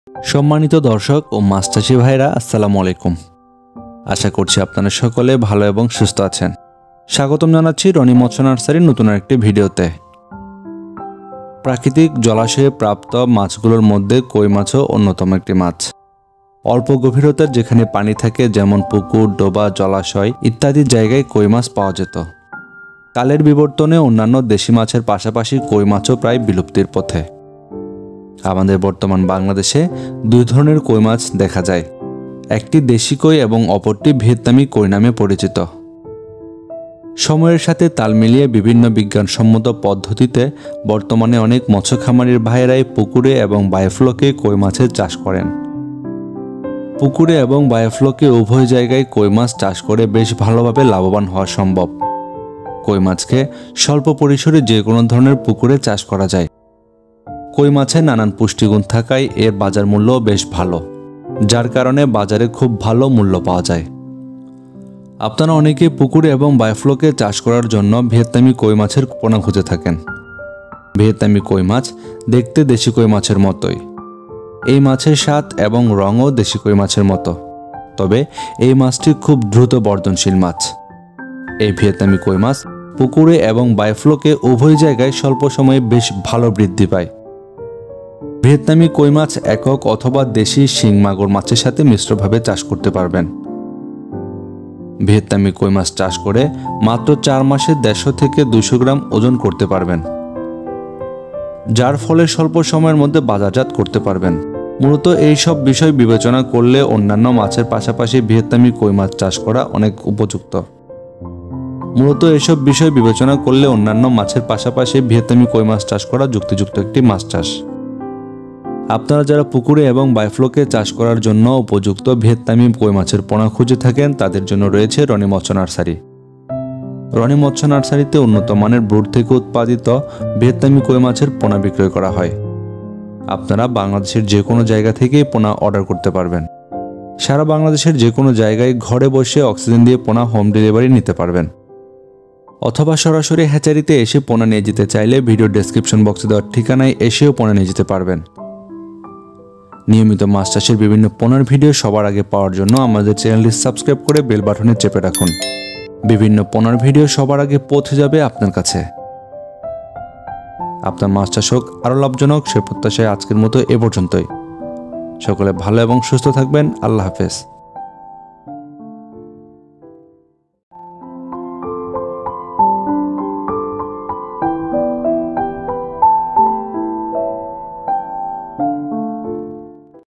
সম্মানিত দর্শক ও মাছ চাষি ভাইরা, আসসালামু আলাইকুম। আশা করছি আপনারা সকলে ভালো এবং সুস্থ আছেন। স্বাগতম জানাচ্ছি রনি মৎস্য নার্সারির নতুন একটি ভিডিওতে। প্রাকৃতিক জলাশয়ে প্রাপ্ত মাছগুলোর মধ্যে কই মাছও অন্যতম একটি মাছ। অল্প গভীরতার যেখানে পানি থাকে, যেমন পুকুর, ডোবা, জলাশয় ইত্যাদি জায়গায় কই মাছ পাওয়া যেত। কালের বিবর্তনে অন্যান্য দেশি মাছের পাশাপাশি কই মাছও প্রায় বিলুপ্তির পথে। আমাদের বর্তমান বাংলাদেশে দুই ধরনের কই মাছ দেখা যায়, একটি দেশি কই এবং অপরটি ভিয়েতনামি কই নামে পরিচিত। সময়ের সাথে তাল মিলিয়ে বিভিন্ন বিজ্ঞানসম্মত পদ্ধতিতে বর্তমানে অনেক মৎস্য খামারির ভাইয়েরাই পুকুরে এবং বায়োফ্লোকে কই মাছের চাষ করেন। পুকুরে এবং বায়োফ্লোকে উভয় জায়গায় কই মাছ চাষ করে বেশ ভালোভাবে লাভবান হওয়া সম্ভব। কই মাছকে স্বল্প পরিসরে যে কোনো ধরনের পুকুরে চাষ করা যায়। কই মাছে নানান পুষ্টিগুণ থাকায় এর বাজার মূল্যও বেশ ভালো, যার কারণে বাজারে খুব ভালো মূল্য পাওয়া যায়। আপনারা অনেকে পুকুরে এবং বায়োফ্লোকে চাষ করার জন্য ভিয়েতনামি কই মাছের পোনা খুঁজে থাকেন। ভিয়েতনামি কই মাছ দেখতে দেশি কই মাছের মতোই। এই মাছের স্বাদ এবং রঙও দেশি কই মাছের মতো, তবে এই মাছটি খুব দ্রুত বর্ধনশীল মাছ। এই ভিয়েতনামি কই মাছ পুকুরে এবং বায়োফ্লোকে উভয় জায়গায় স্বল্প সময়ে বেশ ভালো বৃদ্ধি পায়। ভিয়েতনামি কই মাছ একক অথবা দেশি শিং মাগুর মাছের সাথে মিশ্রভাবে চাষ করতে পারবেন। ভিয়েতনামি কই মাছ চাষ করে মাত্র 4 মাসে 150 থেকে 200 গ্রাম ওজন করতে পারবেন, যার ফলে স্বল্প সময়ের মধ্যে বাজারজাত করতে পারবেন। মূলত এই সব বিষয় বিবেচনা করলে অন্যান্য মাছের পাশাপাশি ভিয়েতনামি কই মাছ চাষ করা অনেক উপযুক্ত। ভিয়েতনামি কই মাছ চাষ করা যুক্তিযুক্ত একটি মাছ চাষ। আপনারা যারা পুকুরে এবং বায়োফ্লোকে চাষ করার জন্য উপযুক্ত ভিয়েতনামি কই মাছের পোনা খুঁজে থাকেন, তাদের জন্য রয়েছে রনি মৎস্য নার্সারি। রনি মৎস্য নার্সারিতে উন্নত মানের ব্রুড থেকে উৎপাদিত ভিয়েতনামি কই মাছের পোনা বিক্রয় করা হয়। আপনারা বাংলাদেশের যে কোনো জায়গা থেকেই পোনা অর্ডার করতে পারবেন। সারা বাংলাদেশের যে কোনো জায়গায় ঘরে বসে অক্সিজেন দিয়ে পোনা হোম ডেলিভারি নিতে পারবেন, অথবা সরাসরি হ্যাচারিতে এসে পোনা নিয়ে যেতে চাইলে ভিডিও ডেসক্রিপশন বক্সে দেওয়ার ঠিকানায় এসেও পোনা নিয়ে যেতে পারবেন। নিয়মিত মাছ চাষের বিভিন্ন পোনার ভিডিও সবার আগে পাওয়ার জন্য আমাদের চ্যানেলটি সাবস্ক্রাইব করে বেল বাটনে চেপে রাখুন। বিভিন্ন পোনার ভিডিও সবার আগে পৌঁছে যাবে আপনার কাছে। আপনার মাছ চাষ হোক আরও লাভজনক, সে প্রত্যাশায় আজকের মতো এ পর্যন্তই। সকলে ভালো এবং সুস্থ থাকবেন। আল্লাহ হাফেজ।